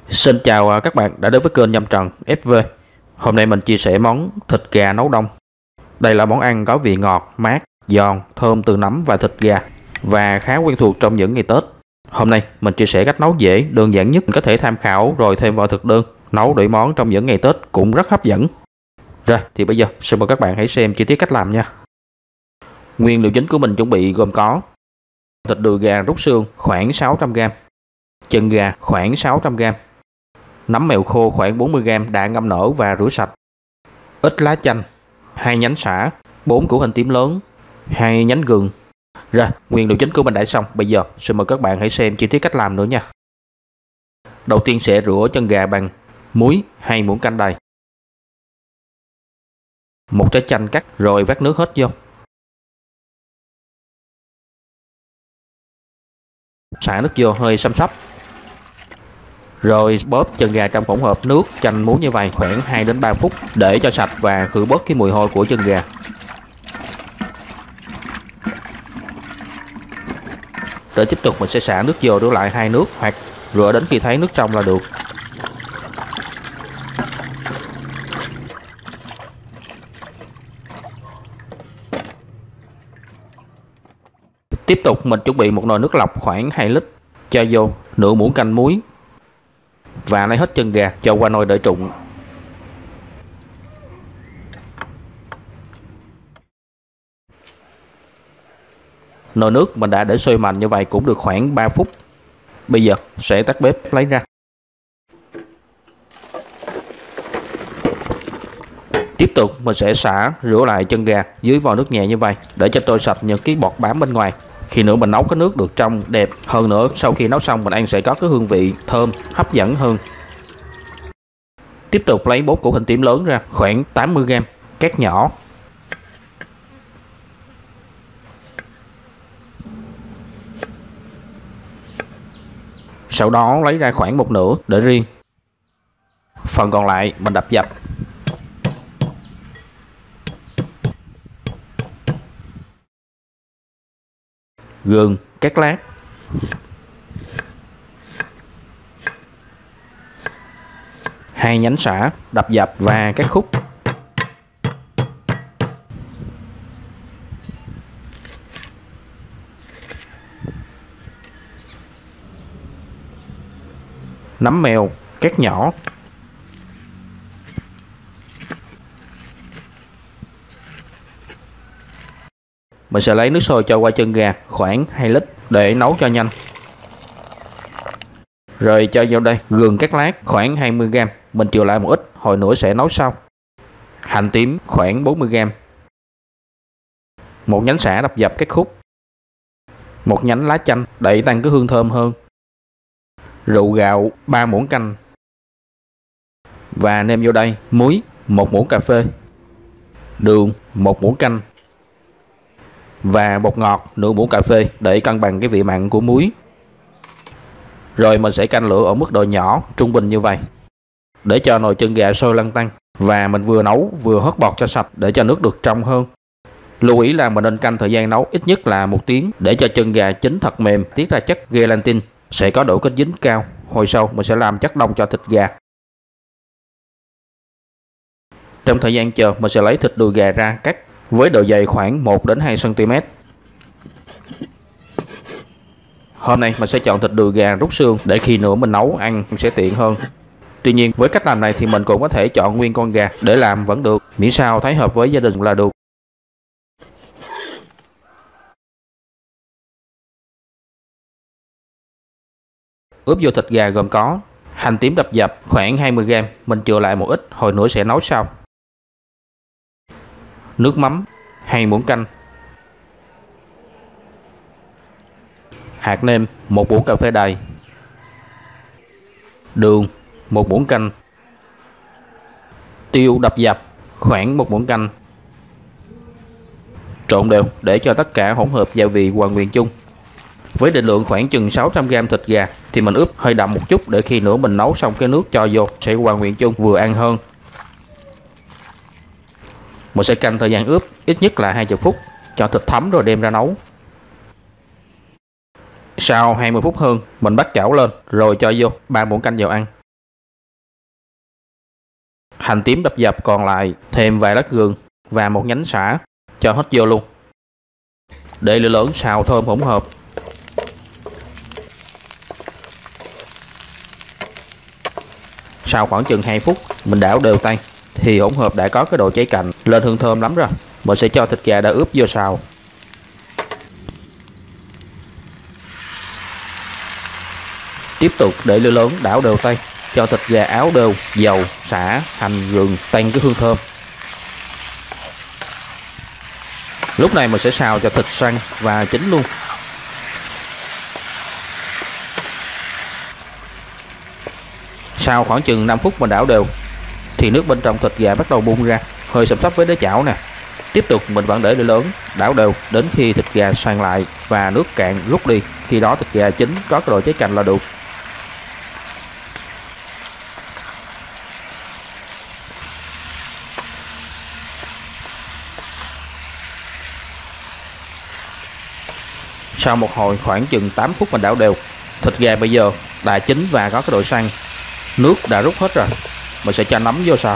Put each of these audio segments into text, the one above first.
Xin chào các bạn đã đến với kênh Nhâm Trần FV. Hôm nay mình chia sẻ món thịt gà nấu đông. Đây là món ăn có vị ngọt, mát, giòn, thơm từ nấm và thịt gà và khá quen thuộc trong những ngày Tết. Hôm nay mình chia sẻ cách nấu dễ, đơn giản nhất có thể tham khảo rồi thêm vào thực đơn. Nấu đổi món trong những ngày Tết cũng rất hấp dẫn. Rồi thì bây giờ xin mời các bạn hãy xem chi tiết cách làm nha. Nguyên liệu chính của mình chuẩn bị gồm có thịt đùi gà rút xương khoảng 600g, chân gà khoảng 600g, nấm mèo khô khoảng 40g đã ngâm nở và rửa sạch, ít lá chanh, 2 nhánh sả, 4 củ hành tím lớn, 2 nhánh gừng. Rồi, nguyên liệu chính của mình đã xong. Bây giờ xin mời các bạn hãy xem chi tiết cách làm nữa nha. Đầu tiên sẽ rửa chân gà bằng muối 2 muỗng canh đầy, 1 trái chanh cắt rồi vắt nước hết vô, xả nước vô hơi xăm xắp. Rồi bóp chân gà trong hỗn hợp nước chanh muối như vậy khoảng 2 đến 3 phút để cho sạch và khử bớt cái mùi hôi của chân gà. Rồi tiếp tục mình sẽ xả nước vô, rửa lại 2 nước hoặc rửa đến khi thấy nước trong là được. Tiếp tục mình chuẩn bị một nồi nước lọc khoảng 2 lít, cho vô nửa muỗng canh muối và lấy hết chân gà cho qua nồi để trụng. Nồi nước mình đã để sôi mạnh như vậy cũng được khoảng 3 phút. Bây giờ sẽ tắt bếp lấy ra. Tiếp tục mình sẽ xả rửa lại chân gà dưới vòi nước nhẹ như vậy để cho trôi sạch những cái bọt bám bên ngoài. Khi nữa mình nấu cái nước được trong đẹp hơn nữa, sau khi nấu xong mình ăn sẽ có cái hương vị thơm hấp dẫn hơn. Tiếp tục lấy 4 củ hành tím lớn ra khoảng 80g, cắt nhỏ. Sau đó lấy ra khoảng một nửa để riêng. Phần còn lại mình đập dập. Gừng cắt lát, hai nhánh sả đập dập và cắt khúc, nấm mèo cắt nhỏ, mình sẽ lấy nước sôi cho qua chân gà khoảng 2 lít để nấu cho nhanh. Rồi cho vào đây gừng cắt lát khoảng 20g, mình chừa lại một ít hồi nữa sẽ nấu sau. Hành tím khoảng 40g, một nhánh sả đập dập cắt khúc, một nhánh lá chanh để tăng cái hương thơm hơn, rượu gạo 3 muỗng canh và nêm vô đây muối 1 muỗng cà phê, đường 1 muỗng canh và bột ngọt nửa muỗng cà phê để cân bằng cái vị mặn của muối. Rồi mình sẽ canh lửa ở mức độ nhỏ trung bình như vậy để cho nồi chân gà sôi lăn tăn và mình vừa nấu vừa hớt bọt cho sạch để cho nước được trong hơn. Lưu ý là mình nên canh thời gian nấu ít nhất là 1 tiếng để cho chân gà chín thật mềm, tiết ra chất gelatin sẽ có độ kết dính cao. Hồi sau mình sẽ làm chất đông cho thịt gà. Trong thời gian chờ mình sẽ lấy thịt đùi gà ra cắt với độ dày khoảng 1 đến 2 cm. Hôm nay mình sẽ chọn thịt đùi gà rút xương để khi nữa mình nấu ăn sẽ tiện hơn. Tuy nhiên với cách làm này thì mình cũng có thể chọn nguyên con gà để làm vẫn được, miễn sao thấy hợp với gia đình là được. Ướp vô thịt gà gồm có hành tím đập dập khoảng 20g, mình chừa lại một ít hồi nữa sẽ nấu sau. Nước mắm 2 muỗng canh, hạt nêm 1 muỗng cà phê đầy, đường 1 muỗng canh, tiêu đập dập khoảng 1 muỗng canh. Trộn đều để cho tất cả hỗn hợp gia vị hòa quyện chung. Với định lượng khoảng chừng 600g thịt gà thì mình ướp hơi đậm một chút để khi nữa mình nấu xong cái nước cho vô sẽ hòa quyện chung vừa ăn hơn. Mình sẽ canh thời gian ướp ít nhất là 20 phút cho thịt thấm rồi đem ra nấu. Sau 20 phút hơn, mình bắt chảo lên rồi cho vô 3 muỗng canh vào ăn. Hành tím đập dập còn lại, thêm vài lát gừng và một nhánh sả, cho hết vô luôn. Để lửa lớn xào thơm hỗn hợp. Sau khoảng chừng 2 phút, mình đảo đều tay thì hỗn hợp đã có cái độ cháy cạnh, lên hương thơm lắm rồi. Mình sẽ cho thịt gà đã ướp vô xào. Tiếp tục để lửa lớn đảo đều tay, cho thịt gà áo đều dầu, sả, hành, gừng tăng cái hương thơm. Lúc này mình sẽ xào cho thịt săn và chín luôn. Sau khoảng chừng 5 phút mình đảo đều thì nước bên trong thịt gà bắt đầu bung ra, hơi sẫm sấp với đáy chảo nè. Tiếp tục mình vẫn để lửa lớn đảo đều đến khi thịt gà săn lại và nước cạn rút đi. Khi đó thịt gà chín có cái độ cháy cạnh là được. Sau một hồi khoảng chừng 8 phút mình đảo đều, thịt gà bây giờ đã chín và có cái độ săn, nước đã rút hết rồi. Mình sẽ cho nấm vô xào.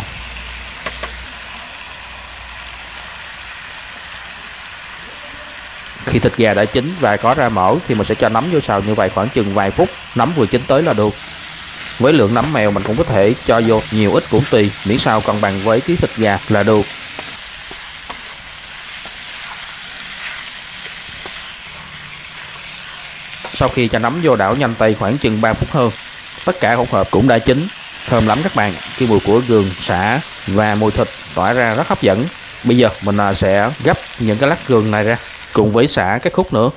Khi thịt gà đã chín và có ra mỡ thì mình sẽ cho nấm vô xào như vậy khoảng chừng vài phút, nấm vừa chín tới là được. Với lượng nấm mèo mình cũng có thể cho vô nhiều ít cũng tùy, miễn sao cân bằng với cái thịt gà là được. Sau khi cho nấm vô đảo nhanh tay khoảng chừng 3 phút hơn, tất cả hỗn hợp cũng đã chín, thơm lắm các bạn. Cái mùi của gừng, sả và mùi thịt tỏa ra rất hấp dẫn. Bây giờ mình sẽ gấp những cái lát gừng này ra cùng với sả các khúc nữa.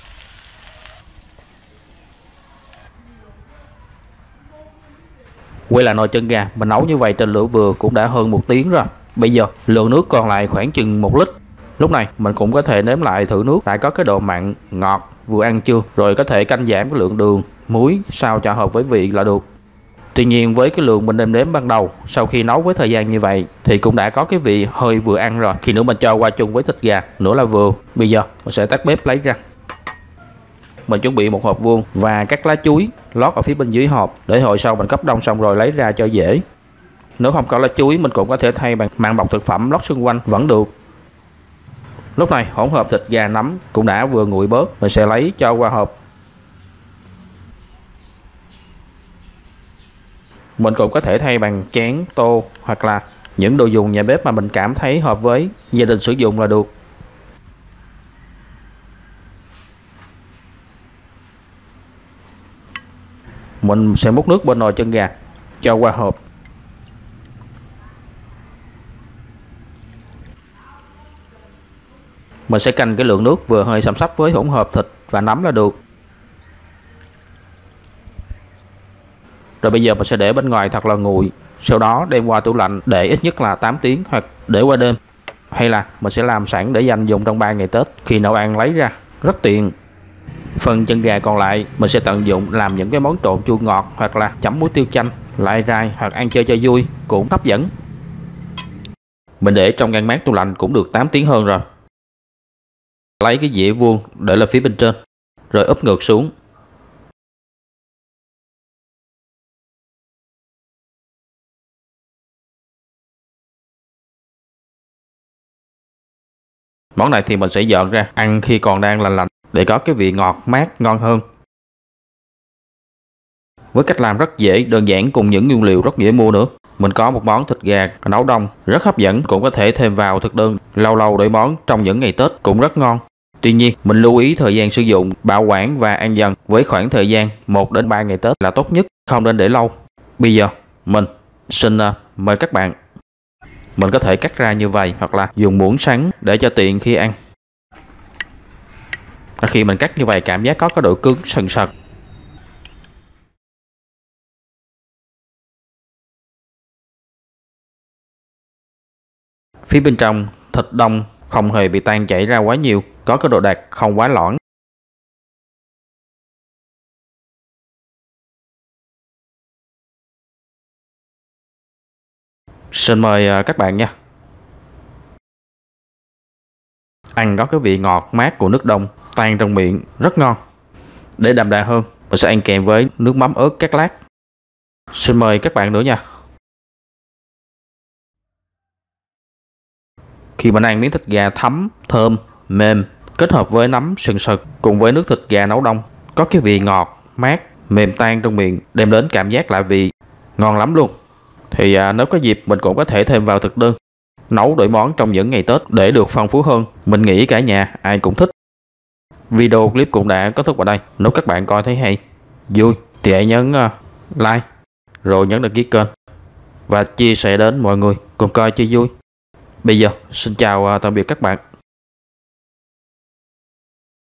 Quay lại nồi chân gà, mình nấu như vậy trên lửa vừa cũng đã hơn 1 tiếng rồi. Bây giờ lượng nước còn lại khoảng chừng 1 lít. Lúc này mình cũng có thể nếm lại thử nước đã có cái độ mặn, ngọt vừa ăn chưa, rồi có thể canh giảm cái lượng đường, muối sao cho hợp với vị là được. Tuy nhiên với cái lượng mình nêm ban đầu, sau khi nấu với thời gian như vậy thì cũng đã có cái vị hơi vừa ăn rồi. Khi nữa mình cho qua chung với thịt gà nữa là vừa. Bây giờ mình sẽ tắt bếp lấy ra. Mình chuẩn bị một hộp vuông và các lá chuối lót ở phía bên dưới hộp, để hồi sau mình cấp đông xong rồi lấy ra cho dễ. Nếu không có lá chuối mình cũng có thể thay bằng màng bọc thực phẩm lót xung quanh vẫn được. Lúc này hỗn hợp thịt gà nấm cũng đã vừa nguội bớt, mình sẽ lấy cho qua hộp. Mình cũng có thể thay bằng chén, tô hoặc là những đồ dùng nhà bếp mà mình cảm thấy hợp với gia đình sử dụng là được. Mình sẽ múc nước bên nồi chân gà cho qua hộp. Mình sẽ canh cái lượng nước vừa hơi sẫm sấp với hỗn hợp thịt và nấm là được. Rồi bây giờ mình sẽ để bên ngoài thật là nguội, sau đó đem qua tủ lạnh để ít nhất là 8 tiếng hoặc để qua đêm. Hay là mình sẽ làm sẵn để dành dùng trong 3 ngày Tết, khi nấu ăn lấy ra rất tiện. Phần chân gà còn lại mình sẽ tận dụng làm những cái món trộn chua ngọt hoặc là chấm muối tiêu chanh, lai rai hoặc ăn chơi cho vui cũng hấp dẫn. Mình để trong ngăn mát tủ lạnh cũng được 8 tiếng hơn rồi. Lấy cái dĩa vuông để lên phía bên trên, rồi úp ngược xuống. Món này thì mình sẽ dọn ra ăn khi còn đang lành lạnh để có cái vị ngọt mát ngon hơn. Với cách làm rất dễ, đơn giản cùng những nguyên liệu rất dễ mua nữa. Mình có một món thịt gà nấu đông rất hấp dẫn, cũng có thể thêm vào thực đơn lâu lâu để món trong những ngày Tết cũng rất ngon. Tuy nhiên, mình lưu ý thời gian sử dụng, bảo quản và ăn dần với khoảng thời gian 1 đến 3 ngày Tết là tốt nhất, không nên để lâu. Bây giờ mình xin mời các bạn. Mình có thể cắt ra như vậy hoặc là dùng muỗng sắn để cho tiện khi ăn. Khi mình cắt như vậy cảm giác có cái độ cứng sần sật. Phía bên trong thịt đông không hề bị tan chảy ra quá nhiều, có cái độ đặc không quá lõng. Xin mời các bạn nha. Ăn có cái vị ngọt mát của nước đông tan trong miệng rất ngon. Để đậm đà hơn, mình sẽ ăn kèm với nước mắm ớt cắt lát. Xin mời các bạn nữa nha. Khi mình ăn miếng thịt gà thấm, thơm, mềm kết hợp với nấm sừng sực cùng với nước thịt gà nấu đông, có cái vị ngọt, mát, mềm tan trong miệng, đem đến cảm giác lạ vị, ngon lắm luôn. Thì nếu có dịp mình cũng có thể thêm vào thực đơn, nấu đổi món trong những ngày Tết để được phong phú hơn. Mình nghĩ cả nhà ai cũng thích. Video clip cũng đã kết thúc ở đây. Nếu các bạn coi thấy hay, vui thì hãy nhấn like, rồi nhấn đăng ký kênh và chia sẻ đến mọi người cùng coi cho vui. Bây giờ xin chào tạm biệt các bạn.